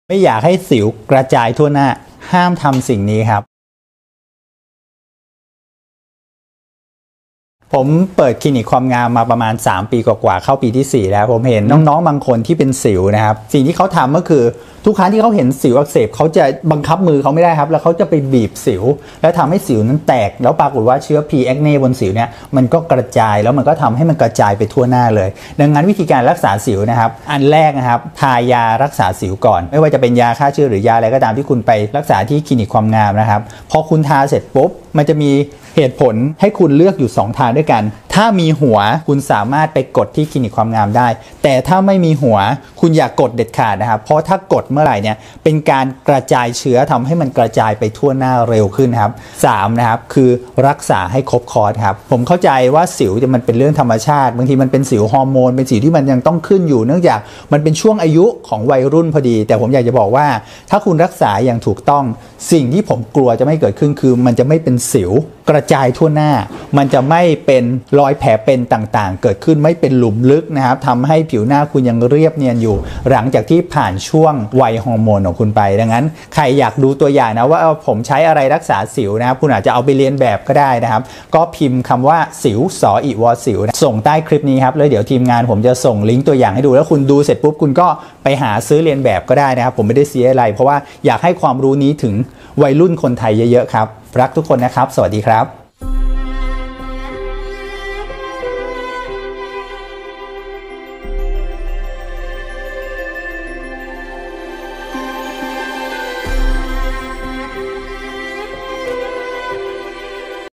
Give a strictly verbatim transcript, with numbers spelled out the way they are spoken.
ไม่อยากให้สิวกระจายทั่วหน้าห้ามทำสิ่งนี้ครับผมเปิดคลินิกความงามมาประมาณสามปีกว่าๆเข้าปีที่สี่แล้วผมเห็นน้องๆบางคนที่เป็นสิวนะครับสิ่งที่เขาทำก็คือทุกครั้งที่เขาเห็นสิวอักเสบเขาจะบังคับมือเขาไม่ได้ครับแล้วเขาจะไปบีบสิวแล้วทำให้สิวนั้นแตกแล้วปรากฏว่าเชื้อ P. acne บนสิวเนี่ยมันก็กระจายแล้วมันก็ทำให้มันกระจายไปทั่วหน้าเลยดังนั้นวิธีการรักษาสิวนะครับอันแรกนะครับทายารักษาสิวก่อนไม่ว่าจะเป็นยาฆ่าเชื้อหรือยาอะไรก็ตามที่คุณไปรักษาที่คลินิกความงามนะครับพอคุณทาเสร็จปุ๊บมันจะมีเหตุผลให้คุณเลือกอยู่สองทางด้วยกันถ้ามีหัวคุณสามารถไปกดที่คลินิกความงามได้แต่ถ้าไม่มีหัวคุณอย่ากกดเด็ดขาดนะครับเพราะถ้ากดเมื่อไหร่เนี่ยเป็นการกระจายเชื้อทำให้มันกระจายไปทั่วหน้าเร็วขึ้นครับสามนะครับคือรักษาให้ครบคอร์สครับผมเข้าใจว่าสิวจะมันเป็นเรื่องธรรมชาติบางทีมันเป็นสิวฮอร์โมนเป็นสิวที่มันยังต้องขึ้นอยู่เนื่องจากมันเป็นช่วงอายุของวัยรุ่นพอดีแต่ผมอยากจะบอกว่าถ้าคุณรักษาอย่างถูกต้องสิ่งที่ผมกลัวจะไม่เกิดขึ้นคือมันจะไม่เป็นสิวกระจายทั่วหน้ามันจะไม่เป็นรอยแผลเป็นต่างๆเกิดขึ้นไม่เป็นหลุมลึกนะครับทำให้ผิวหน้าคุณยังเรียบเนียนอยู่หลังจากที่ผ่านช่วงวัยฮอร์โมนของคุณไปดังนั้นใครอยากดูตัวอย่างนะว่าผมใช้อะไรรักษาสิวนะครับคุณอาจจะเอาไปเรียนแบบก็ได้นะครับก็พิมพ์คำว่าสิวสออีวอสิวส่งใต้คลิปนี้ครับแล้วเดี๋ยวทีมงานผมจะส่งลิงก์ตัวอย่างให้ดูแล้วคุณดูเสร็จปุ๊บคุณก็ไปหาซื้อเรียนแบบก็ได้นะครับผมไม่ได้เสียอะไรเพราะว่าอยากให้ความรู้นี้ถึงวัยรุ่นคนไทยเยอะๆครับรักทุกคนนะครับสวัสดีครับ